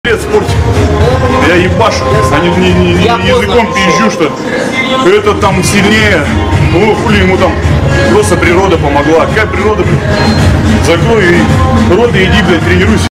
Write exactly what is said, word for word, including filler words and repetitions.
спорте. Я ебашу, а не, не, не, не языком пизжу, что это там сильнее. Ну хули ему там, просто природа помогла. Какая природа? Закрой рот и иди, блядь, тренируйся.